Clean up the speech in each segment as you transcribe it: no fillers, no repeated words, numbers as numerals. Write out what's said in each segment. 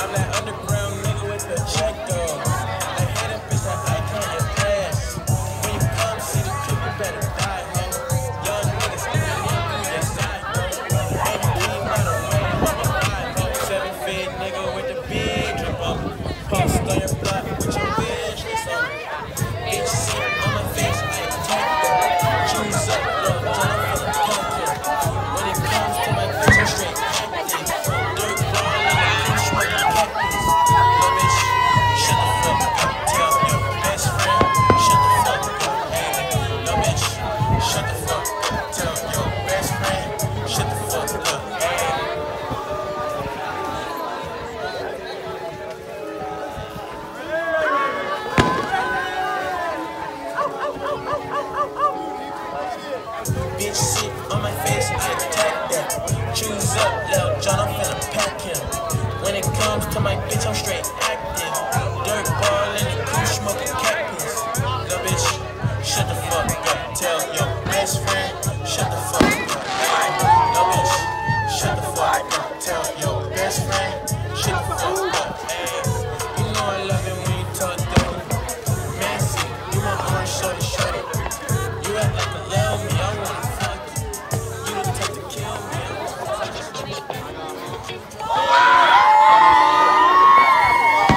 I'm that underground nigga with the check though. I hate a bitch that I can't get past. When you come see the creep, you better die, ho. Young niggas living in your side, ho. Baby, keep right away, let me ride, ho. 7 feet nigga with the big drip on. Post on your block with your business on. Bitch, sit on my face, I attack that. Choose up, look, turn for the pumpkin. When it comes to my bitch, I'm straight acting. Dirt ball in the bitch, smoking cactus. Yo, bitch, shut the fuck up. Tell your best friend, shut the fuck up. Hey, yo, bitch, shut the fuck up. Tell your best friend, shut the fuck up. Hey. Bitch, sit on my face, I attack that. Choose up, Lil John, I'm finna pack him. When it comes to my bitch, I'm straight active. Dirt ball in the coupe, smoking cactus. Lil bitch, shut the fuck up. Tell your best friend, shut the fuck up. Hey, lil bitch, shut the fuck up. Tell your best friend, shut the fuck up. Hey, you know I love it when you talk dirty. Messy, you my orange shorty shorty. You act like you love me, I wanna fuck you. You the type to kill me, I wanna fuck you.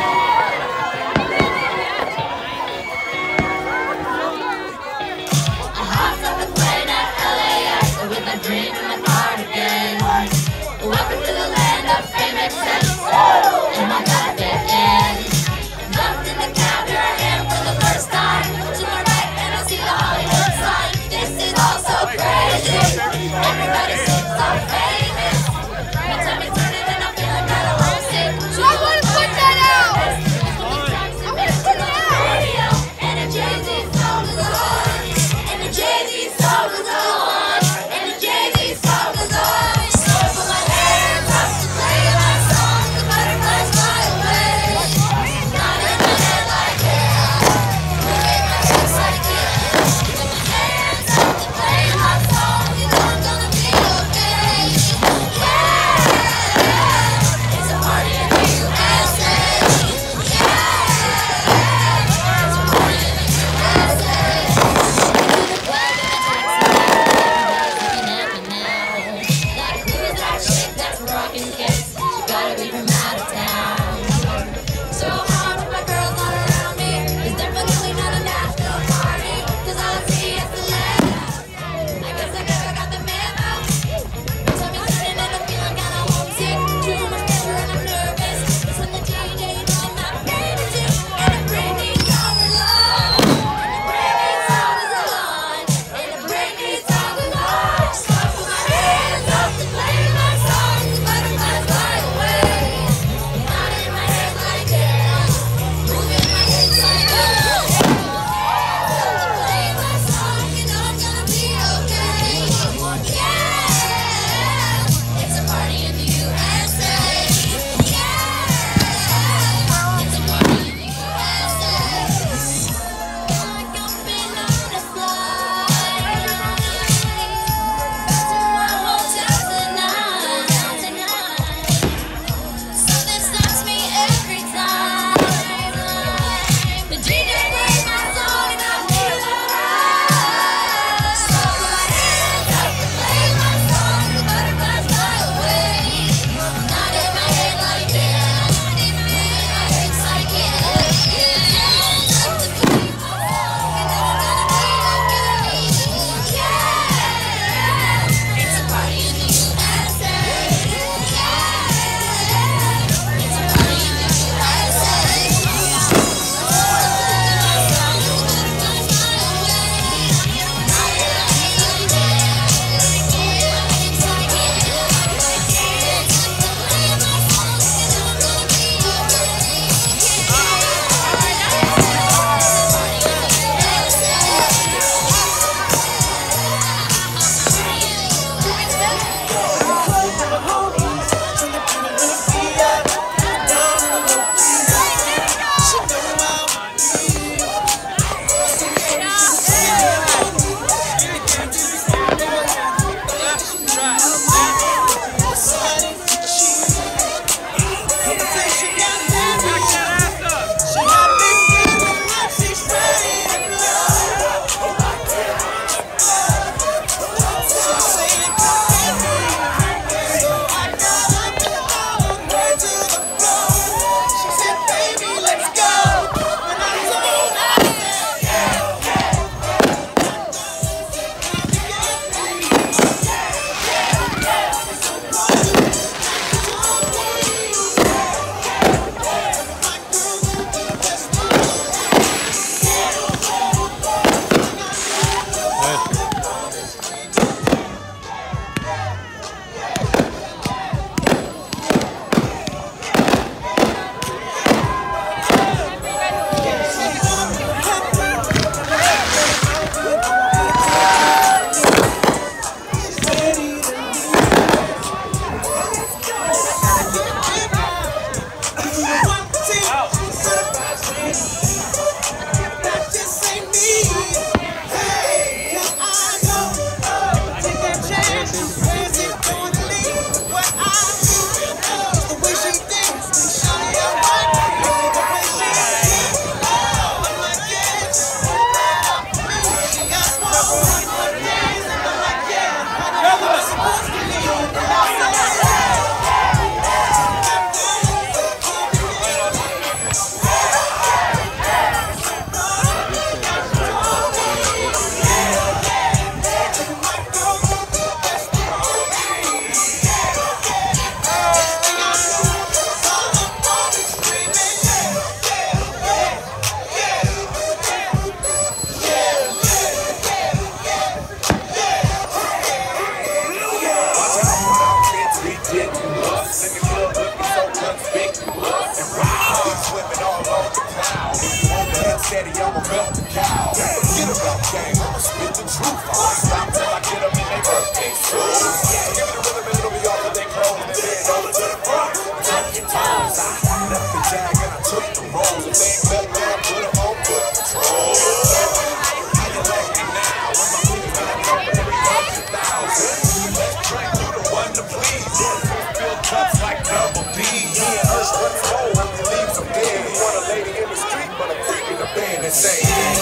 in. Us what's cold when you leave some dead. You want a lady in the street, but a freak in the bed and say,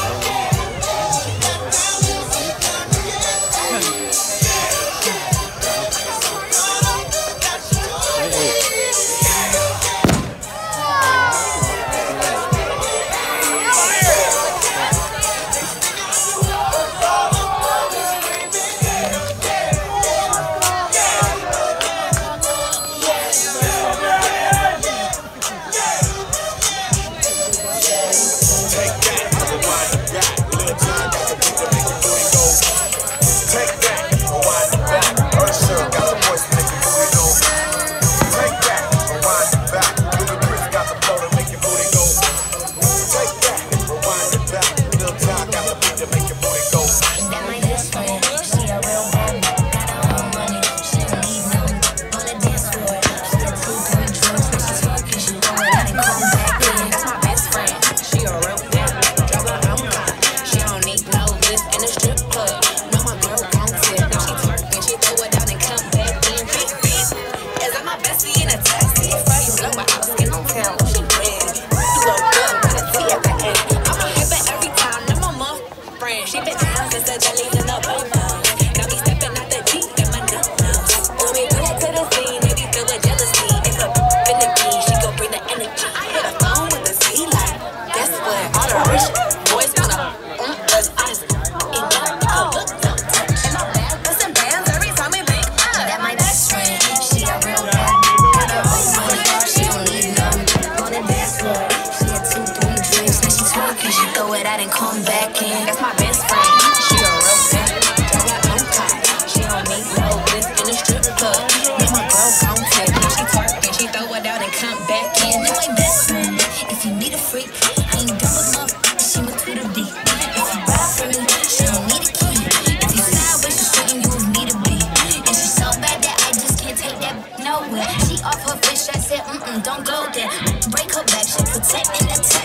and come back in. That's my best friend. She a real bitch. Drop her own car. She don't need no this in the strip club. Make my girl gon' tip. Now she twerking, she throw it out and come back in. That's my best friend. If you need a freak, I ain't done with my. She went to the beat. If you ride for me, she don't need a key. If you sideways, she's straight and you need a beat. And she's so bad that I just can't take that nowhere. She off her fish, I said, don't go there. Break her back, she protecting the tech.